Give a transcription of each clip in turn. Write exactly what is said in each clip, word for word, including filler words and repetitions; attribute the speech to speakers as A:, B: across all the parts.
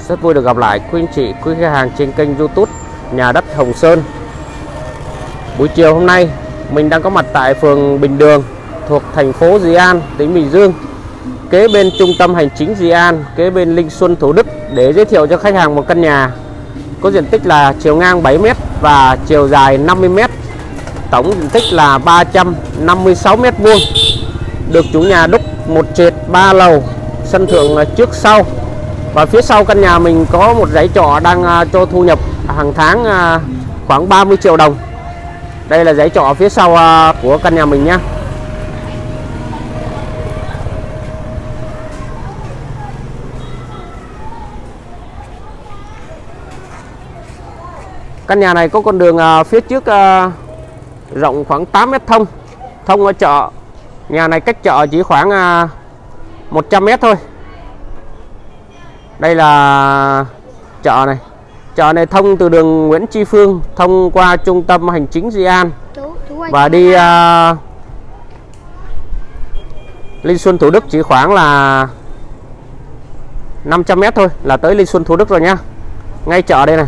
A: Rất vui được gặp lại quý anh chị, quý khách hàng trên kênh YouTube Nhà đất Hồng Sơn. Buổi chiều hôm nay mình đang có mặt tại phường Bình Đường thuộc thành phố Dị An, tỉnh Bình Dương, kế bên trung tâm hành chính Dị An, kế bên Linh Xuân, Thủ Đức, để giới thiệu cho khách hàng một căn nhà có diện tích là chiều ngang bảy mét và chiều dài năm mươi mét, tổng diện tích là ba trăm năm mươi sáu mét vuông, được chủ nhà đúc một trệt ba lầu, sân thượng trước sau. Và phía sau căn nhà mình có một dãy trọ đang cho thu nhập hàng tháng khoảng ba mươi triệu đồng. Đây là dãy trọ phía sau của căn nhà mình nhé. Căn nhà này có con đường phía trước rộng khoảng tám mét thông, thông ở chợ. Nhà này cách chợ chỉ khoảng một trăm mét thôi. Đây là chợ này. Chợ này thông từ đường Nguyễn Tri Phương, thông qua trung tâm hành chính Dị An và đi uh, Linh Xuân, Thủ Đức chỉ khoảng là năm trăm mét thôi là tới Linh Xuân, Thủ Đức rồi nhá. Ngay chợ đây này.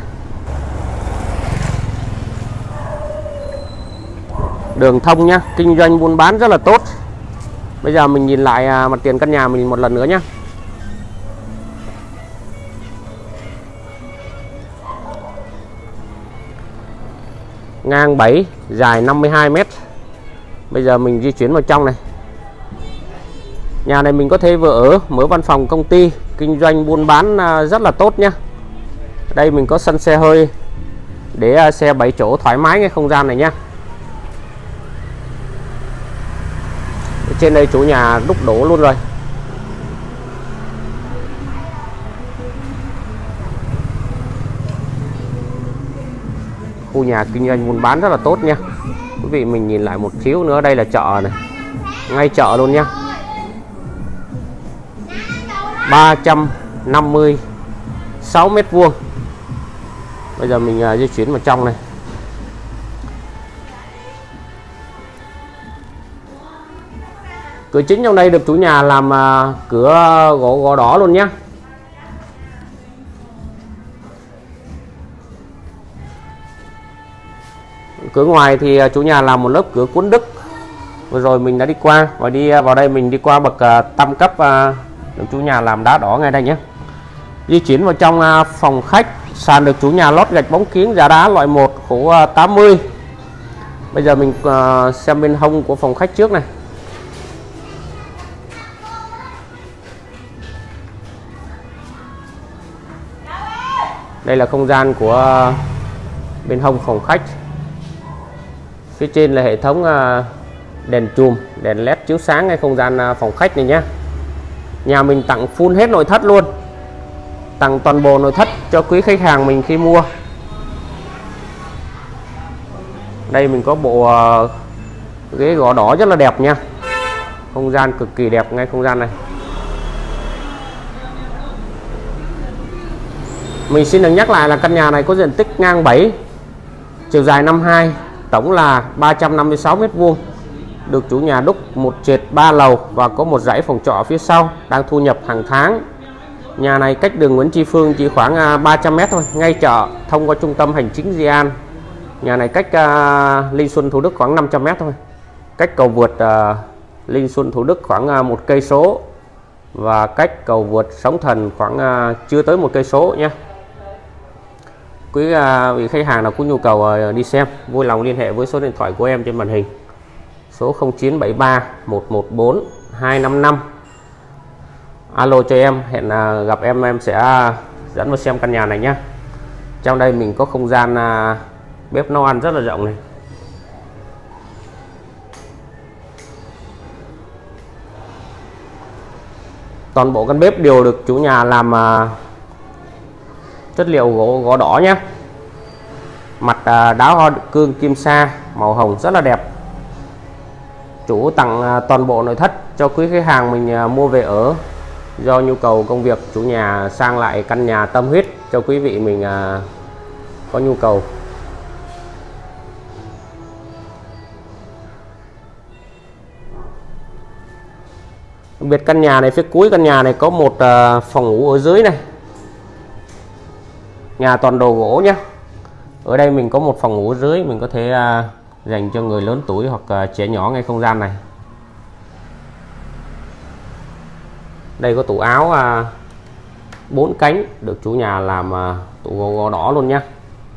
A: Đường thông nhá, kinh doanh buôn bán rất là tốt. Bây giờ mình nhìn lại mặt tiền căn nhà mình một lần nữa nhé. Ngang bảy, dài năm mươi hai mét. Bây giờ mình di chuyển vào trong này. Nhà này mình có thể vừa ở, mở văn phòng công ty, kinh doanh buôn bán rất là tốt nhé. Đây mình có sân xe hơi để xe bảy chỗ thoải mái cái không gian này nhé. Trên đây chủ nhà đúc đổ luôn rồi. Khu nhà kinh doanh buôn bán rất là tốt nha. Quý vị mình nhìn lại một xíu nữa, đây là chợ này, ngay chợ luôn nhá. ba trăm năm mươi sáu mét vuông. Bây giờ mình uh, di chuyển vào trong này. Cửa chính trong đây được chủ nhà làm uh, cửa gỗ gỗ đỏ luôn nhá. Cửa ngoài thì chủ nhà làm một lớp cửa cuốn Đức. Vừa rồi mình đã đi qua và đi vào đây mình đi qua bậc uh, tam cấp, uh, được chủ nhà làm đá đỏ ngay đây nhé. Di chuyển vào trong uh, phòng khách. Sàn được chủ nhà lót gạch bóng kiếng giá đá loại một, khổ uh, tám mươi. Bây giờ mình uh, xem bên hông của phòng khách trước này. Đây là không gian của bên hông phòng khách. Phía trên là hệ thống đèn chùm, đèn led chiếu sáng ngay không gian phòng khách này nhé. Nhà mình tặng full hết nội thất luôn, tặng toàn bộ nội thất cho quý khách hàng mình khi mua. Đây mình có bộ ghế gỗ đỏ rất là đẹp nha. Không gian cực kỳ đẹp ngay không gian này. Mình xin được nhắc lại là căn nhà này có diện tích ngang bảy, chiều dài năm mươi hai, tổng là ba trăm năm mươi sáu mét vuông, được chủ nhà đúc một trệt ba lầu và có một dãy phòng trọ phía sau, đang thu nhập hàng tháng. Nhà này cách đường Nguyễn Tri Phương chỉ khoảng ba trăm mét thôi, ngay chợ, thông qua trung tâm hành chính Dị An. Nhà này cách uh, Linh Xuân, Thủ Đức khoảng năm trăm mét thôi, cách cầu vượt uh, Linh Xuân, Thủ Đức khoảng uh, một cây số và cách cầu vượt Sóng Thần khoảng uh, chưa tới một cây số nhé. Quý vị khách hàng nào có nhu cầu đi xem, vui lòng liên hệ với số điện thoại của em trên màn hình, số không chín bảy ba một một bốn hai năm năm. Alo cho em, hẹn gặp em em sẽ dẫn vào xem căn nhà này nhé. Trong đây mình có không gian bếp nấu ăn rất là rộng này. Toàn bộ căn bếp đều được chủ nhà làm chất liệu gỗ gỗ đỏ nhé. Mặt đá hoa cương kim sa màu hồng rất là đẹp. Chủ tặng toàn bộ nội thất cho quý khách hàng mình mua về ở. Do nhu cầu công việc, chủ nhà sang lại căn nhà tâm huyết cho quý vị mình có nhu cầu. Đặc biệt căn nhà này, phía cuối căn nhà này có một phòng ngủ ở dưới này. Nhà toàn đồ gỗ nhé. Ở đây mình có một phòng ngủ dưới, mình có thể uh, dành cho người lớn tuổi hoặc uh, trẻ nhỏ ngay không gian này. Đây có tủ áo uh, bốn cánh, được chủ nhà làm uh, tủ gỗ, gỗ đỏ luôn nhé.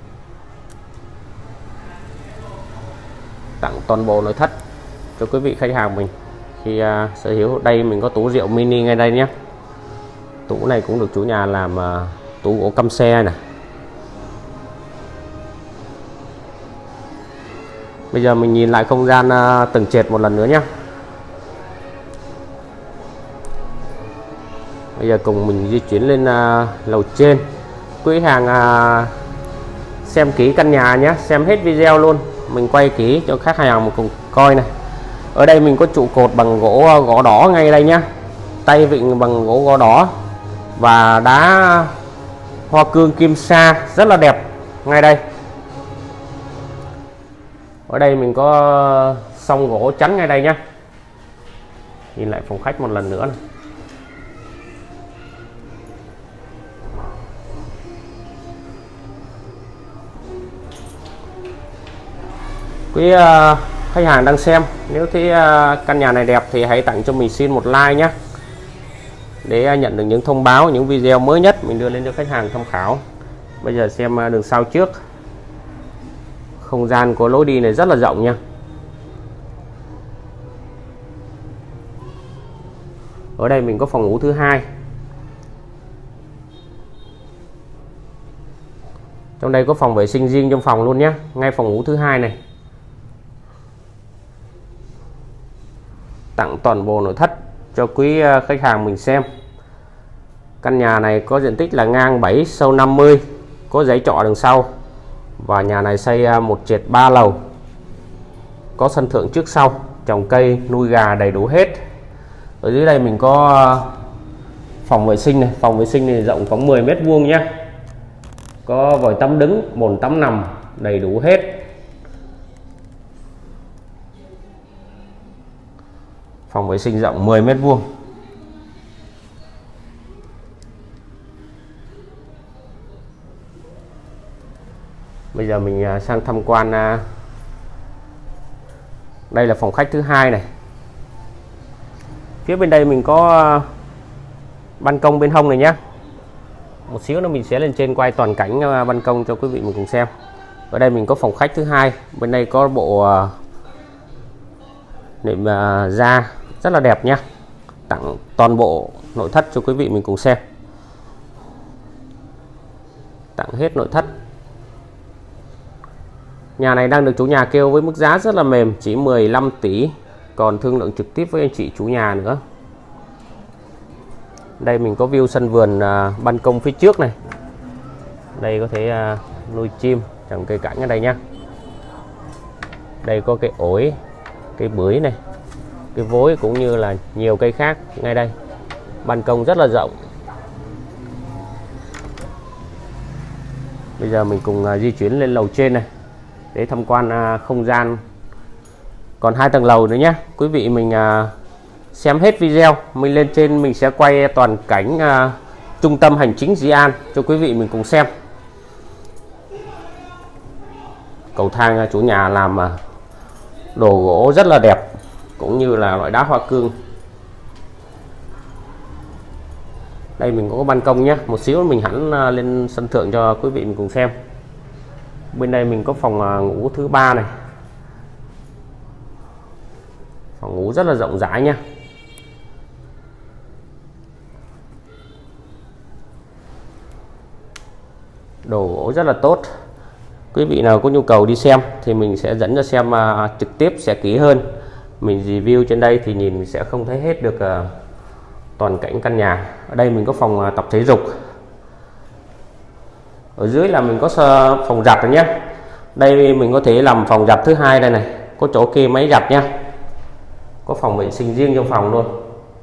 A: Tặng toàn bộ nội thất cho quý vị khách hàng mình khi uh, sở hữu. Đây mình có tủ rượu mini ngay đây nhé. Tủ này cũng được chủ nhà làm uh, tủ gỗ căm xe này. Bây giờ mình nhìn lại không gian uh, tầng trệt một lần nữa nhé. Bây giờ cùng mình di chuyển lên uh, lầu trên. Quý hàng uh, xem kỹ căn nhà nhé, xem hết video luôn. Mình quay kỹ cho khách hàng một cùng coi này. Ở đây mình có trụ cột bằng gỗ gỗ đỏ ngay đây nhé. Tay vịn bằng gỗ gỗ đỏ và đá hoa cương kim sa rất là đẹp ngay đây. Ở đây mình có song gỗ chắn ngay đây nhé. Nhìn lại phòng khách một lần nữa này. Quý uh, khách hàng đang xem, nếu thấy uh, căn nhà này đẹp thì hãy tặng cho mình xin một like nhé, để uh, nhận được những thông báo, những video mới nhất mình đưa lên cho khách hàng tham khảo. Bây giờ xem uh, đường sau trước. Không gian của lối đi này rất là rộng nha. Ở đây mình có phòng ngủ thứ hai. Trong đây có phòng vệ sinh riêng trong phòng luôn nhé, ngay phòng ngủ thứ hai này. Tặng toàn bộ nội thất cho quý khách hàng mình xem. Căn nhà này có diện tích là ngang bảy, sâu năm mươi, có giấy trọ đằng sau. Và nhà này xây một trệt ba lầu, có sân thượng trước sau, trồng cây, nuôi gà đầy đủ hết. Ở dưới đây mình có phòng vệ sinh này, phòng vệ sinh này rộng khoảng mười mét vuông nhé. Có vòi tắm đứng, bồn tắm nằm đầy đủ hết. Phòng vệ sinh rộng mười mét vuông. Bây giờ mình sang tham quan. Đây là phòng khách thứ hai này. Phía bên đây mình có ban công bên hông này nhé. Một xíu nữa mình sẽ lên trên quay toàn cảnh ban công cho quý vị mình cùng xem. Ở đây mình có phòng khách thứ hai. Bên đây có bộ nệm da rất là đẹp nhé. Tặng toàn bộ nội thất cho quý vị mình cùng xem. Tặng hết nội thất. Nhà này đang được chủ nhà kêu với mức giá rất là mềm, chỉ mười lăm tỷ, còn thương lượng trực tiếp với anh chị chủ nhà nữa. Đây mình có view sân vườn, uh, ban công phía trước này. Đây có thể uh, nuôi chim, trồng cây cảnh ở đây nhá. Đây có cây ổi, cây bưởi này, cây vối cũng như là nhiều cây khác ngay đây. Ban công rất là rộng. Bây giờ mình cùng uh, di chuyển lên lầu trên này để tham quan uh, không gian. Còn hai tầng lầu nữa nhé. Quý vị mình uh, xem hết video, mình lên trên mình sẽ quay toàn cảnh uh, trung tâm hành chính Di An cho quý vị mình cùng xem. Cầu thang uh, chủ nhà làm uh, đồ gỗ rất là đẹp, cũng như là loại đá hoa cương. Đây mình có ban công nhé. Một xíu mình hẳn uh, lên sân thượng cho quý vị mình cùng xem. Bên đây mình có phòng uh, ngủ thứ ba này. Phòng ngủ rất là rộng rãi nha. Đồ gỗ rất là tốt. Quý vị nào có nhu cầu đi xem thì mình sẽ dẫn cho xem uh, trực tiếp sẽ kỹ hơn. Mình review trên đây thì nhìn sẽ không thấy hết được uh, toàn cảnh căn nhà. Ở đây mình có phòng uh, tập thể dục. Ở dưới là mình có phòng giặt rồi nhé. Đây mình có thể làm phòng giặt thứ hai đây này, có chỗ kê máy giặt nha. Có phòng vệ sinh riêng trong phòng luôn.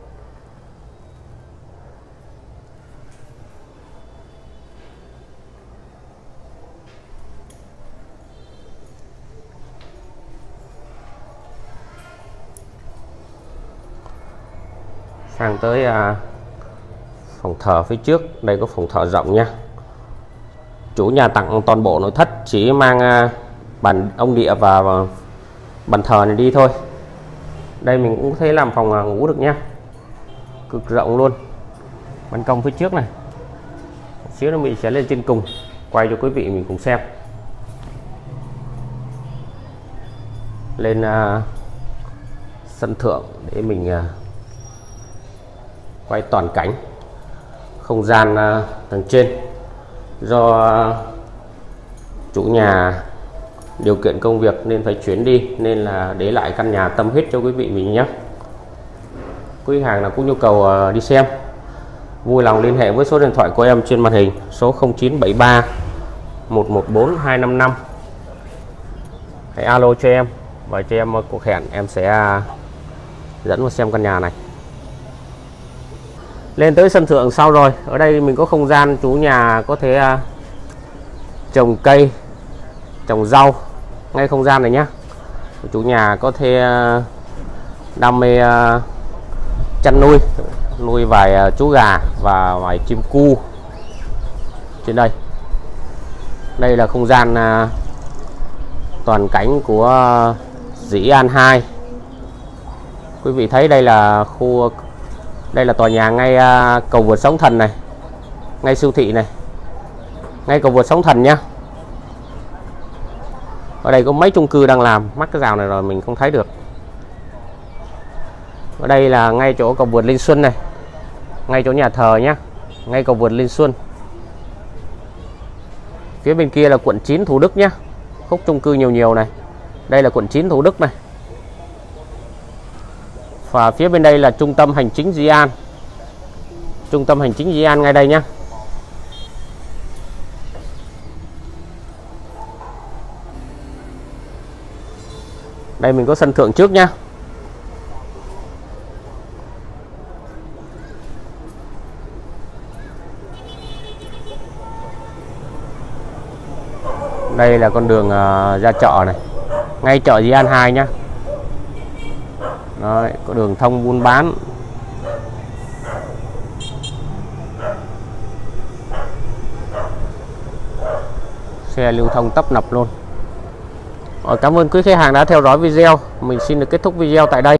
A: Sang tới à, phòng thờ phía trước. Đây có phòng thờ rộng nha. chủ nhà tặng toàn bộ nội thất, chỉ mang bàn ông địa và bàn thờ này đi thôi. Đây mình cũng thấy làm phòng ngủ được nhá, cực rộng luôn. Ban công phía trước này, một xíu nữa mình sẽ lên trên cùng quay cho quý vị mình cùng xem. Lên uh, sân thượng để mình uh, quay toàn cảnh không gian uh, tầng trên. Do uh, chủ nhà điều kiện công việc nên phải chuyển đi, nên là để lại căn nhà tâm huyết cho quý vị mình nhé. Quý hàng nào có nhu cầu uh, đi xem, vui lòng liên hệ với số điện thoại của em trên màn hình, số không chín bảy ba một một bốn hai năm năm. Hãy alo cho em và cho em cuộc hẹn, em sẽ dẫn vào xem căn nhà này. Lên tới sân thượng sau rồi, ở đây mình có không gian chủ nhà có thể uh, trồng cây, trồng rau ngay không gian này nhé. Chủ nhà có thể uh, đam mê uh, chăn nuôi, nuôi vài uh, chú gà và vài chim cu trên đây. Đây là không gian uh, toàn cảnh của uh, Dĩ An hai. Quý vị thấy đây là khu, đây là tòa nhà ngay uh, cầu vượt Sóng Thần này, ngay siêu thị này, ngay cầu vượt Sóng Thần nhá. Ở đây có mấy chung cư đang làm, mắc cái rào này rồi mình không thấy được. Ở đây là ngay chỗ cầu vượt Linh Xuân này, ngay chỗ nhà thờ nhá, ngay cầu vượt Linh Xuân. Phía bên kia là quận chín Thủ Đức nhá, khúc chung cư nhiều nhiều này. Đây là quận chín Thủ Đức này. Và phía bên đây là trung tâm hành chính Dĩ An. Trung tâm hành chính Dĩ An ngay đây nhá. Đây mình có sân thượng trước nhá. Đây là con đường uh, ra chợ này, ngay chợ Dĩ An hai nhá. Đấy, có đường thông buôn bán. Xe lưu thông tấp nập luôn. Rồi, cảm ơn quý khách hàng đã theo dõi video. Mình xin được kết thúc video tại đây.